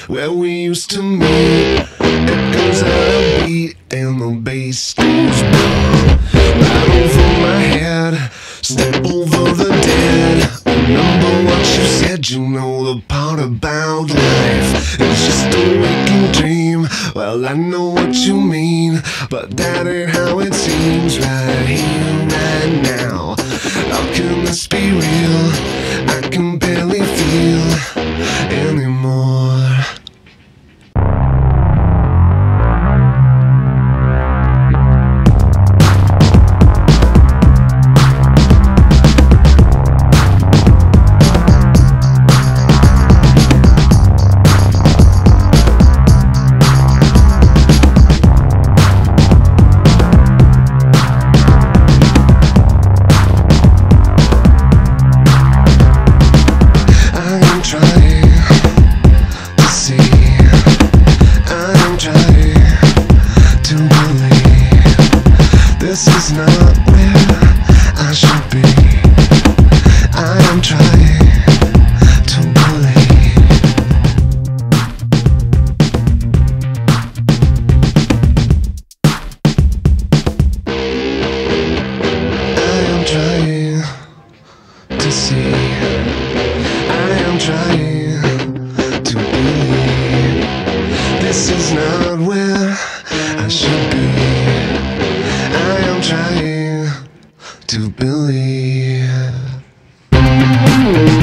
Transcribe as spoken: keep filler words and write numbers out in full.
where we used to meet. Echoes out a beat and the bass goes boom. Right over my head, step over the dead. Remember what you said, you know the part about life. It's just a waking dream. Well, I know what you mean, but that ain't how it seems right here, right now. How can this be real? I can barely feel anymore. This is not where I should be. I am trying to believe. I am trying to see. I am trying to believe. This is not where I should be. I am trying to believe.